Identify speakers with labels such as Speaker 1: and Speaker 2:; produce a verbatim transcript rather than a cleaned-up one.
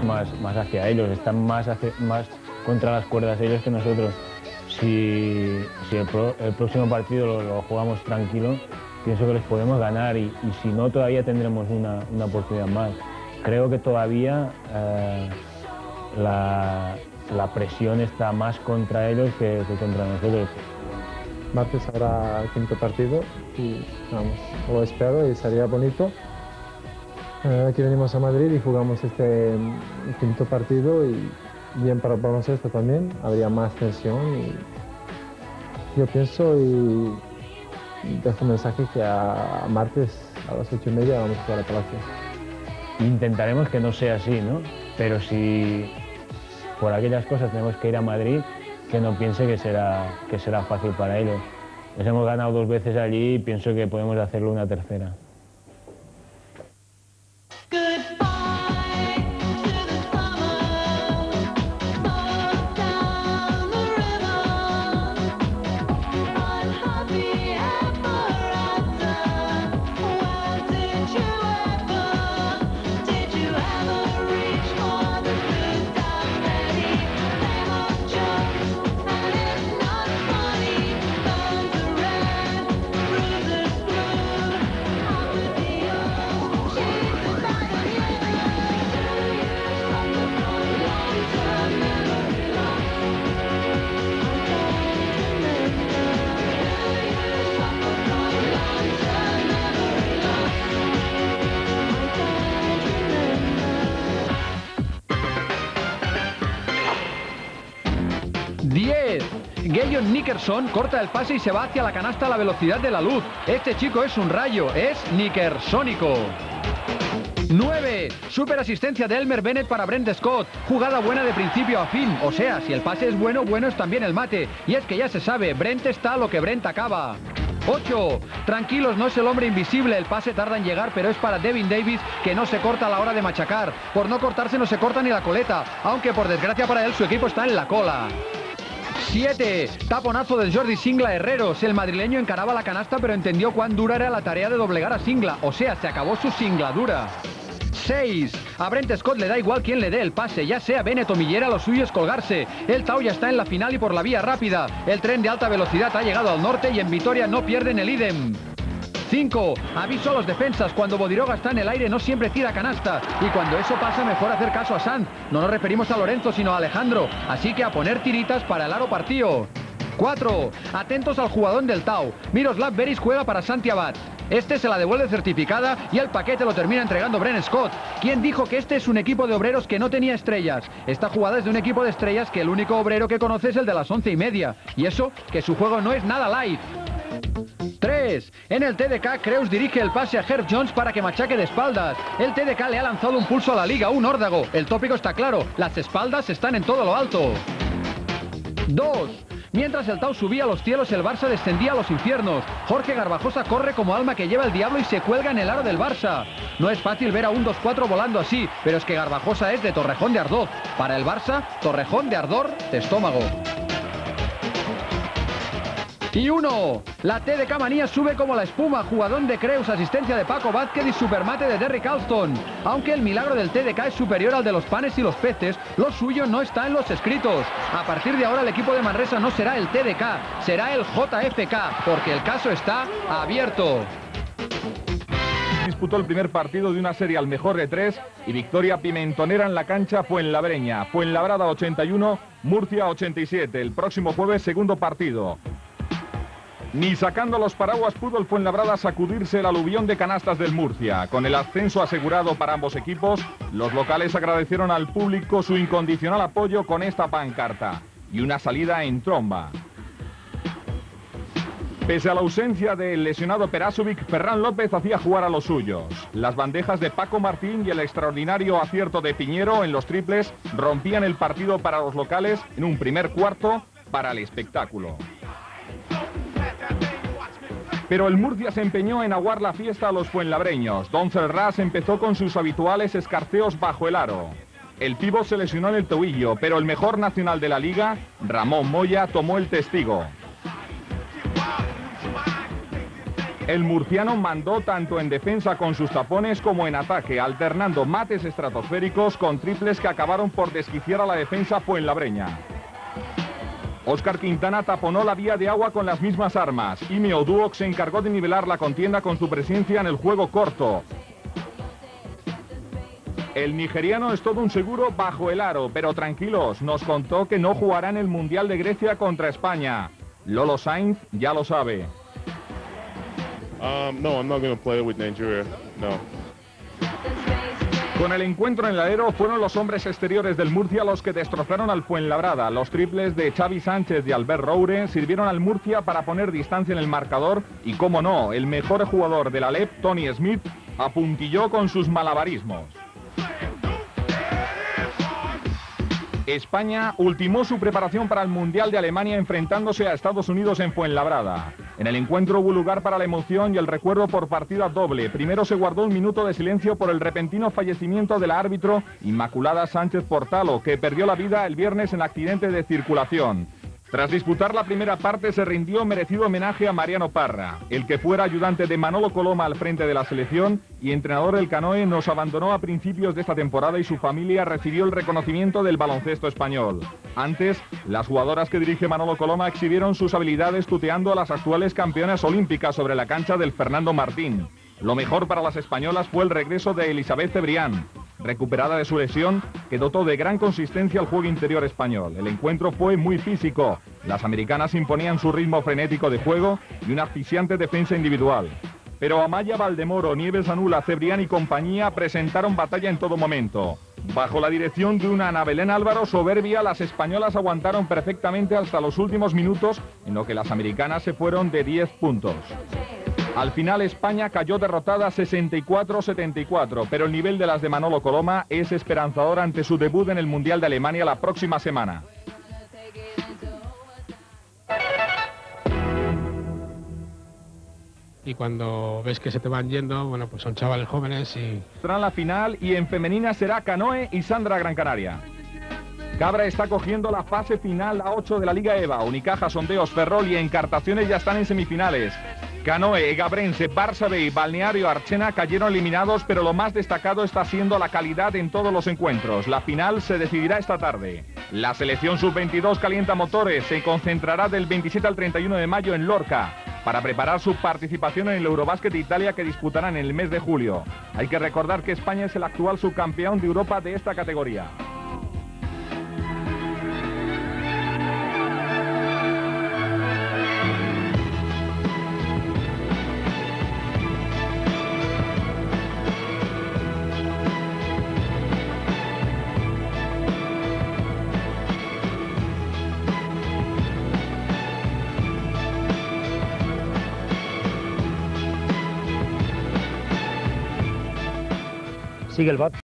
Speaker 1: más, más hacia ellos, están más, hacia, más contra las cuerdas ellos que nosotros. Si, si el, pro, el próximo partido lo, lo jugamos tranquilo, pienso que les podemos ganar y, y si no, todavía tendremos una, una oportunidad más. Creo que todavía eh, la, la presión está más contra ellos que, que contra nosotros.
Speaker 2: Martes habrá el quinto partido y vamos, lo espero y sería bonito. Eh, aquí venimos a Madrid y jugamos este quinto partido y bien para el baloncesto también, habría más tensión y yo pienso y dejo un mensaje que a, a martes a las ocho y media vamos a jugar a Palacio.
Speaker 1: Intentaremos que no sea así, ¿no? Pero si por aquellas cosas tenemos que ir a Madrid, que no piense que será, que será fácil para ellos. Les hemos ganado dos veces allí y pienso que podemos hacerlo una tercera.
Speaker 3: diez. Geion Nickerson corta el pase y se va hacia la canasta a la velocidad de la luz. Este chico es un rayo, es Nickersónico. nueve. Super asistencia de Elmer Bennett para Brent Scott. Jugada buena de principio a fin. O sea, si el pase es bueno, bueno es también el mate. Y es que ya se sabe, Brent está a lo que Brent acaba. ocho. Tranquilos, no es el hombre invisible. El pase tarda en llegar, pero es para Devin Davis, que no se corta a la hora de machacar. Por no cortarse no se corta ni la coleta, aunque por desgracia para él su equipo está en la cola. siete. Taponazo del Jordi Singla Herreros. El madrileño encaraba la canasta, pero entendió cuán dura era la tarea de doblegar a Singla. O sea, se acabó su singladura. seis. A Brent Scott le da igual quién le dé el pase, ya sea Bennett o Millera, lo suyo es colgarse. El Tau ya está en la final y por la vía rápida. El tren de alta velocidad ha llegado al norte y en Vitoria no pierden el idem. cinco. Aviso a los defensas, cuando Bodiroga está en el aire no siempre tira canasta. Y cuando eso pasa mejor hacer caso a Sanz. No nos referimos a Lorenzo sino a Alejandro. Así que a poner tiritas para el aro partido. cuatro. Atentos al jugador del Tau. Miroslav Beris juega para Santi Abad. Este se la devuelve certificada y el paquete lo termina entregando Brent Scott. ¿Quién dijo que este es un equipo de obreros que no tenía estrellas? Esta jugada es de un equipo de estrellas que el único obrero que conoce es el de las once y media. Y eso, que su juego no es nada light. tres. En el T D K, Creus dirige el pase a Herb Jones para que machaque de espaldas. El T D K le ha lanzado un pulso a la liga, un órdago. El tópico está claro, las espaldas están en todo lo alto. dos. Mientras el Tau subía a los cielos, el Barça descendía a los infiernos. Jorge Garbajosa corre como alma que lleva el diablo y se cuelga en el aro del Barça. No es fácil ver a un dos cuatro volando así, pero es que Garbajosa es de Torrejón de Ardoz. Para el Barça, Torrejón de Ardor de estómago. Y uno. La T D K manía sube como la espuma. Jugadón de Creus, asistencia de Paco Vázquez y supermate de Derrick Alston. Aunque el milagro del T D K es superior al de los panes y los peces, lo suyo no está en los escritos. A partir de ahora el equipo de Manresa no será el T D K, será el J F K, porque el caso está abierto.
Speaker 4: Disputó el primer partido de una serie al mejor de tres y victoria pimentonera en la cancha Fuenlabreña. Fuenlabrada ochenta y uno, Murcia ochenta y siete. El próximo jueves segundo partido. Ni sacando los paraguas pudo el Fuenlabrada sacudirse el aluvión de canastas del Murcia. Con el ascenso asegurado para ambos equipos, los locales agradecieron al público su incondicional apoyo con esta pancarta y una salida en tromba. Pese a la ausencia del lesionado Perasovic, Ferran López hacía jugar a los suyos. Las bandejas de Paco Martín y el extraordinario acierto de Piñero en los triples rompían el partido para los locales en un primer cuarto para el espectáculo. Pero el Murcia se empeñó en aguar la fiesta a los fuenlabreños. Don Ferraz empezó con sus habituales escarceos bajo el aro. El pívot se lesionó en el tobillo, pero el mejor nacional de la liga, Ramón Moya, tomó el testigo. El murciano mandó tanto en defensa con sus tapones como en ataque, alternando mates estratosféricos con triples que acabaron por desquiciar a la defensa fuenlabreña. Óscar Quintana taponó la vía de agua con las mismas armas. Ime Oduok se encargó de nivelar la contienda con su presencia en el juego corto. El nigeriano es todo un seguro bajo el aro, pero tranquilos, nos contó que no jugará en el Mundial de Grecia contra España. Lolo Sainz ya lo sabe.
Speaker 5: Um, no, I'm not going to play with Nigeria. No.
Speaker 4: Con el encuentro en el alero fueron los hombres exteriores del Murcia los que destrozaron al Fuenlabrada. Los triples de Xavi Sánchez y Albert Roure sirvieron al Murcia para poner distancia en el marcador y, cómo no, el mejor jugador del Alep, Tony Smith, apuntilló con sus malabarismos. España ultimó su preparación para el Mundial de Alemania enfrentándose a Estados Unidos en Fuenlabrada. En el encuentro hubo lugar para la emoción y el recuerdo por partida doble. Primero se guardó un minuto de silencio por el repentino fallecimiento del árbitro Inmaculada Sánchez Portalo, que perdió la vida el viernes en accidente de circulación. Tras disputar la primera parte se rindió merecido homenaje a Mariano Parra. El que fuera ayudante de Manolo Coloma al frente de la selección y entrenador del Canoe nos abandonó a principios de esta temporada y su familia recibió el reconocimiento del baloncesto español. Antes, las jugadoras que dirige Manolo Coloma exhibieron sus habilidades tuteando a las actuales campeonas olímpicas sobre la cancha del Fernando Martín. Lo mejor para las españolas fue el regreso de Elisabeth Cebrián. Recuperada de su lesión, que dotó de gran consistencia al juego interior español. El encuentro fue muy físico. Las americanas imponían su ritmo frenético de juego y una asfixiante defensa individual. Pero Amaya Valdemoro, Nieves Anula, Cebrián y compañía presentaron batalla en todo momento. Bajo la dirección de una Ana Belén Álvaro soberbia, las españolas aguantaron perfectamente hasta los últimos minutos, en lo que las americanas se fueron de diez puntos. Al final España cayó derrotada sesenta y cuatro a setenta y cuatro, pero el nivel de las de Manolo Coloma es esperanzador ante su debut en el Mundial de Alemania la próxima semana.
Speaker 6: Y cuando ves que se te van yendo, bueno, pues son chavales jóvenes y...
Speaker 4: Será la final y en femenina será Canoe y Sandra Gran Canaria. Cabra está cogiendo la fase final a ocho de la Liga EVA. Unicaja, Sondeos, Ferrol y Encartaciones ya están en semifinales. Canoe, Egabrense, Barça B y Balneario Archena cayeron eliminados, pero lo más destacado está siendo la calidad en todos los encuentros. La final se decidirá esta tarde. La selección sub veintidós calienta motores, se concentrará del veintisiete al treinta y uno de mayo en Lorca para preparar su participación en el Eurobásquet de Italia que disputarán en el mes de julio. Hay que recordar que España es el actual subcampeón de Europa de esta categoría.
Speaker 7: Sigue el bat.